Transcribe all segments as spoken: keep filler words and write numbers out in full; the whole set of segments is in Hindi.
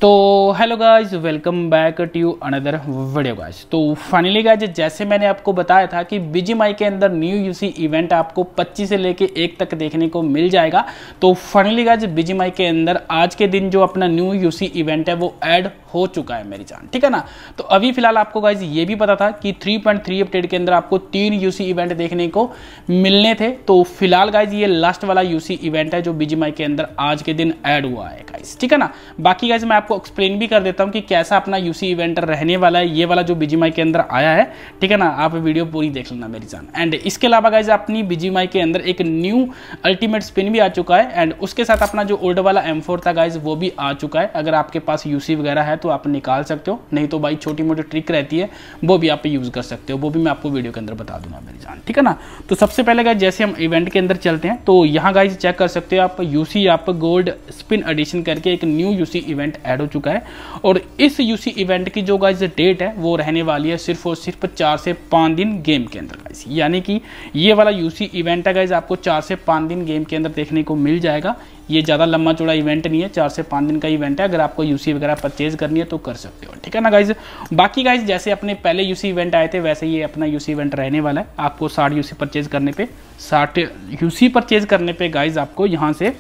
तो hello guys, welcome back to another video guys. तो फाइनली गाइज, जैसे मैंने आपको बताया था कि बीजीएमआई के अंदर न्यू यूसी इवेंट आपको पच्चीस से लेके एक तक देखने को मिल जाएगा। तो फाइनली गाइज, बीजीएमआई के अंदर आज के दिन जो अपना न्यू यूसी इवेंट है वो ऐड हो चुका है मेरी जान, ठीक है ना। तो अभी फिलहाल आपको गाइज ये भी पता था कि थ्री पॉइंट थ्री अपडेट के अंदर आपको तीन यूसी इवेंट देखने को मिलने थे। तो फिलहाल गाइज ये लास्ट वाला यूसी इवेंट है जो बीजीएमआई के अंदर आज के दिन ऐड हुआ है गाइज, ठीक है ना। बाकी गाइज मैं आपको एक्सप्लेन भी कर देता हूं कि कैसा अपना यूसी इवेंट रहने वाला है, ये वाला जो बीजीएमआई के अंदर आया है, ठीक है ना। आप वीडियो पूरी देख लेना मेरी जान। एंड इसके अलावा गाइज अपनी बीजीएमआई के अंदर एक न्यू अल्टीमेट स्पिन भी आ चुका है एंड उसके साथ अपना जो ओल्ड वाला एम फोर था गाइज वो भी आ चुका है। अगर आपके पास यूसी वगैरह है तो आप निकाल सकते हो, नहीं तो भाई छोटी मोटी ट्रिक रहती है वो भी आप यूज कर सकते हो, वो भी मैं आपको वीडियो के अंदर बता दूंगा मेरी जान, ठीक है ना। तो सबसे पहले गाइज जैसे हम इवेंट के अंदर चलते हैं तो यहाँ गाइज चेक कर सकते हो आप, यूसी आप गोल्ड स्पिन एडिशन करके एक न्यू यूसी इवेंट ऐड हो चुका है। और इस यूसी इवेंट की जो गाइज डेट है वो रहने वाली है सिर्फ और सिर्फ चार से पाँच दिन गेम के अंदर गाइज, यानी कि ये वाला यूसी इवेंट है गाइज आपको चार से पाँच दिन गेम के अंदर देखने को मिल जाएगा। ये ज़्यादा लंबा चौड़ा इवेंट नहीं है, चार से पाँच दिन का इवेंट है। अगर आपको यूसी वगैरह परचेज करनी है तो कर सकते हो, ठीक है ना गाइज। बाकी गाइज जैसे अपने पहले यूसी इवेंट आए थे वैसे ये अपना यूसी इवेंट रहने वाला है। आपको साठ यूसी परचेज करने पे साठ यूसी परचेज करने पे गाइज आपको यहाँ से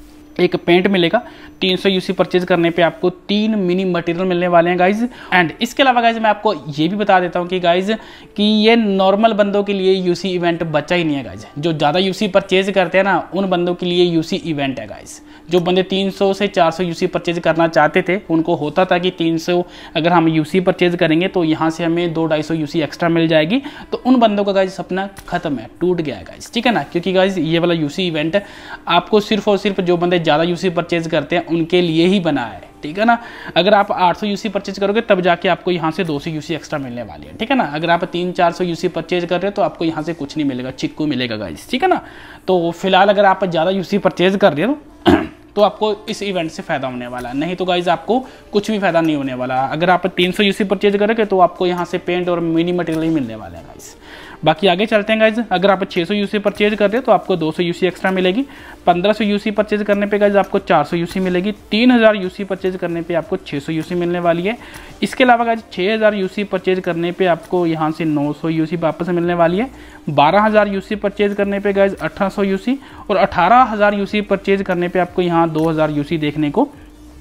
एक पेंट मिलेगा। तीन सौ यूसी परचेज करने पे आपको तीन मिनी मटेरियल मिलने वाले हैं गाइज। एंड इसके अलावा गाइज मैं आपको ये भी बता देता हूँ कि गाइज कि ये नॉर्मल बंदों के लिए यूसी इवेंट बचा ही नहीं है गाइज। जो ज़्यादा यूसी परचेज करते हैं ना उन बंदों के लिए यूसी इवेंट है गाइज। जो बंदे तीन सौ से चार सौ यूसी परचेज करना चाहते थे उनको होता था कि तीन सौ अगर हम यूसी परचेज करेंगे तो यहाँ से हमें दो ढाई सौ यूसी एक्स्ट्रा मिल जाएगी। तो उन बंदों का गाइज सपना खत्म है, टूट गया है गाइज, ठीक है ना। क्योंकि गाइज ये वाला यूसी इवेंट आपको सिर्फ और सिर्फ जो बंदे ज़्यादा यूसी परचेज करते हैं उनके लिए ही बना है, ठीक है ना। अगर आप आठ सौ यूसी परचेज करोगे तब जाके आपको यहाँ से दो सौ यूसी एक्स्ट्रा मिलने वाली है, ठीक है ना। अगर आप तीन चार सौ यूसी परचेज कर रहे हो तो आपको यहाँ से कुछ नहीं मिलेगा, चिक्कू मिलेगा गाइस, ठीक है ना। तो फिलहाल अगर आप ज़्यादा यूसी परचेज कर रहे हो तो आपको इस इवेंट से फायदा होने वाला है, नहीं तो गाइज आपको कुछ भी फायदा नहीं होने वाला। अगर आप तीन सौ यूसी परचेज करोगे तो आपको यहाँ से पेंट और मिनी मटेरियल ही मिलने वाले हैं गाइज। बाकी आगे चलते हैं गाइज। अगर आप छह सौ यूसी परचेज कर रहे हो तो आपको दो सौ यूसी एक्स्ट्रा मिलेगी। पंद्रह सौ यूसी परचेज करने पे गाइज आपको चार सौ यूसी मिलेगी। तीन हज़ार यूसी परचेज करने पे आपको छह सौ यूसी मिलने वाली है। इसके अलावा गाइज छह हज़ार यूसी परचेज करने पे आपको यहाँ से नौ सौ यूसी वापस मिलने वाली है। बारह हज़ार यूसी परचेज करने पे गाइज अठारह सौ यूसी और अठारह हज़ार यूसी परचेज करने पे आपको यहाँ दो हज़ार यूसी देखने को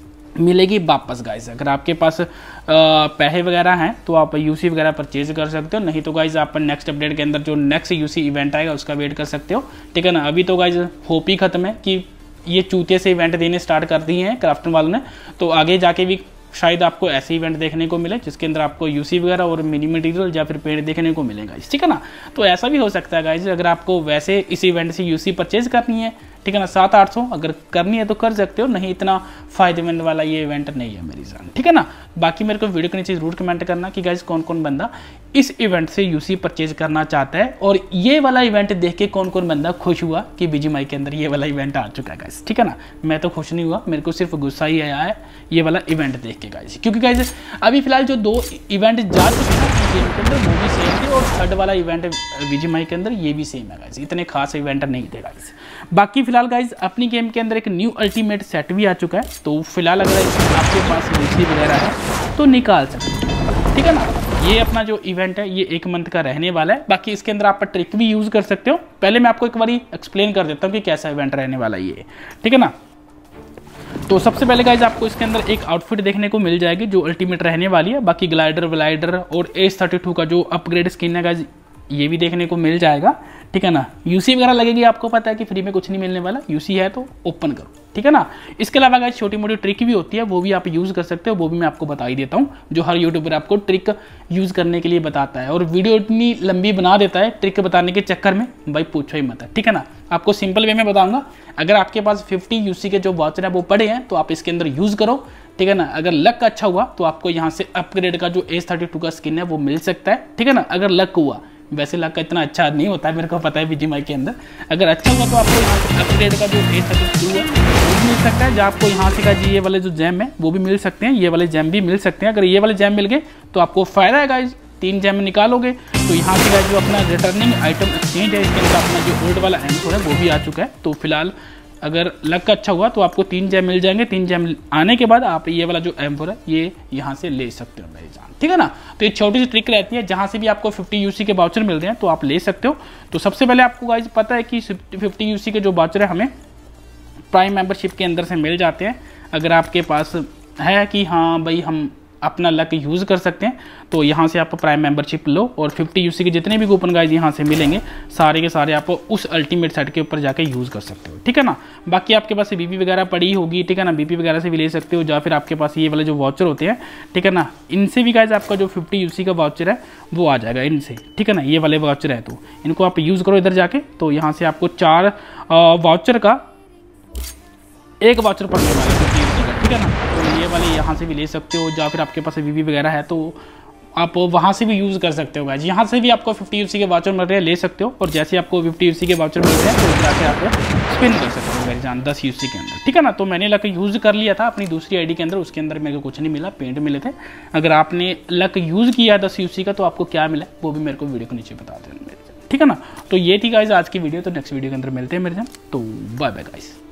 मिलेगी वापस गाइज। अगर आपके पास पैसे वगैरह हैं तो आप यूसी वगैरह परचेज कर सकते हो, नहीं तो गाइज आप नेक्स्ट अपडेट के अंदर जो नेक्स्ट यूसी इवेंट आएगा उसका वेट कर सकते हो, ठीक है ना। अभी तो गाइज होप ही खत्म है कि ये चूतिया से इवेंट देने स्टार्ट कर दिए हैं क्राफ्टन वालों ने। तो आगे जाके भी शायद आपको ऐसे इवेंट देखने को मिले जिसके अंदर आपको यूसी वगैरह और मिनी मटेरियल या फिर पेड़ देखने को मिलेगा, ठीक है ना। तो ऐसा भी हो सकता है गाइज, अगर आपको वैसे इस इवेंट से यूसी परचेज करनी है, ठीक है ना, सात आठ सौ अगर करनी है तो कर सकते हो, नहीं इतना फायदेमंद वाला ये इवेंट नहीं है मेरी जान, ठीक है ना। बाकी मेरे को वीडियो के नीचे जरूर कमेंट करना कि गाइज कौन कौन बंदा इस इवेंट से यूसी परचेज करना चाहता है और ये वाला इवेंट देख के कौन कौन बंदा खुश हुआ कि बीजीएमआई के अंदर ये वाला इवेंट आ चुका है गाइज, ठीक है ना। मैं तो खुश नहीं हुआ, मेरे को सिर्फ गुस्सा ही आया है ये वाला इवेंट देख के गाइज, क्योंकि गाइज अभी फिलहाल जो दो इवेंट जा चुके हैं गेम के अंदर वो भी सेम थे और थर्ड वाला इवेंट बीजीएमआई के अंदर ये भी सेम है गाइज, इतने खास इवेंट नहीं थे गाइज। बाकी फिलहाल गाइज अपनी गेम के अंदर एक न्यू अल्टीमेट सेट भी आ चुका है। तो फिलहाल अगर आपके पास यूसी वगैरह है तो निकाल सकते हो, ठीक है ना। ये अपना जो इवेंट है ये एक मंथ का रहने वाला है। बाकी इसके अंदर आप ट्रिक भी यूज कर सकते हो। पहले मैं आपको एक बार एक्सप्लेन कर देता हूँ कि कैसा इवेंट रहने वाला है ये, ठीक है ना। तो सबसे पहले गाइज आपको इसके अंदर एक आउटफिट देखने को मिल जाएगी जो अल्टीमेट रहने वाली है। बाकी ग्लाइडर व्लाइडर और एस थर्टी टू का जो अपग्रेड स्किन है गाइज ये भी देखने को मिल जाएगा, ठीक है ना। यूसी वगैरह लगेगी, आपको पता है कि फ्री में कुछ नहीं मिलने वाला, यूसी है तो ओपन करो, ठीक है ना। इसके अलावा गाइस छोटी मोटी ट्रिक भी होती है वो भी आप यूज़ कर सकते हो, वो भी मैं आपको बता ही देता हूँ, जो हर यूट्यूबर आपको ट्रिक यूज़ करने के लिए बताता है और वीडियो इतनी लंबी बना देता है ट्रिक बताने के चक्कर में, भाई पूछो ही मत है, ठीक है ना। आपको सिंपल वे में बताऊंगा। अगर आपके पास फिफ्टी यूसी के जो वाउचर है वो पड़े हैं तो आप इसके अंदर यूज़ करो, ठीक है ना। अगर लक अच्छा हुआ तो आपको यहाँ से अपग्रेड का जो एस थर्टी टू का स्किन है वो मिल सकता है, ठीक है ना। अगर लक हुआ, वैसे लक का इतना अच्छा नहीं होता है मेरे को पता है बीजीएमआई के अंदर, अगर अच्छा हुआ तो आपको यहाँ से अपग्रेड का जो एस थर्टी टू है वो भी मिल सकता है, जहाँ आपको यहाँ से का जी ये वाले जो जैम है वो भी मिल सकते हैं, ये वाले जैम भी मिल सकते हैं। अगर ये वाले जैम मिल गए तो आपको फायदा है गाइज, तीन जैम निकालोगे तो यहाँ से जो अपना रिटर्निंग आइटम एक्सचेंज है इसके अंदर अपना जो ओल्ड वाला एम फोर है वो भी आ चुका है। तो फिलहाल अगर लक अच्छा हुआ तो आपको तीन जैम मिल जाएंगे। तीन जैम आने के बाद आप ये वाला जो एम फोर है ये यहाँ से ले सकते हो मेरी जान, ठीक है ना। तो एक छोटी सी ट्रिक रहती है, जहाँ से भी आपको फिफ्टी यूसी के वाउचर मिलते हैं तो आप ले सकते हो। तो सबसे पहले आपको गाइस पता है कि फिफ्टी यूसी के जो वाउचर है हमें प्राइम मेंबरशिप के अंदर से मिल जाते हैं। अगर आपके पास है कि हाँ भाई हम अपना लक यूज़ कर सकते हैं तो यहाँ से आप प्राइम मेंबरशिप लो और फिफ्टी यूसी के जितने भी कूपन गाइस यहाँ से मिलेंगे सारे के सारे आप उस अल्टीमेट सेट के ऊपर जाके यूज़ कर सकते हो, ठीक है ना। बाकी आपके पास बीपी वगैरह पड़ी होगी, ठीक है ना, बीपी वगैरह से भी ले सकते हो, या फिर आपके पास ये वाले जो वाउचर होते हैं, ठीक है ना, इनसे भी गाइस आपका जो फिफ्टी यूसी का वाउचर है वो आ जाएगा इनसे, ठीक है ना। ये वाले वाउचर है तो इनको आप यूज़ करो इधर जाके, तो यहाँ से आपको चार वाउचर का एक वाउचर पड़ने वाला है फिफ्टी यूसी का, ठीक है ना। तो ये वाले यहाँ से भी ले सकते हो, या फिर आपके पास वीवी वगैरह है तो आप वहाँ से भी यूज़ कर सकते हो गाइस। यहाँ से भी आपको फिफ्टी यूसी के वाउचर मिल रहे हैं, ले सकते हो। और जैसे आपको फिफ्टी यूसी के वाउचर मिल रहे हैं तो जाके आप स्पिन कर सकते हो मेरी जान दस यूसी के अंदर, ठीक है ना। तो मैंने लक यूज़ कर लिया था अपनी दूसरी आईडी के अंदर, उसके अंदर मेरे को कुछ नहीं मिला, पेंट मिले थे। अगर आपने लक यूज़ किया दस यूसी का तो आपको क्या मिला वो भी मेरे को वीडियो के नीचे बता देना मेरे, ठीक है ना। तो ये थी गाइस आज की वीडियो, तो नेक्स्ट वीडियो के अंदर मिलते हैं मेरे जान, तो बाय बाय गाइस।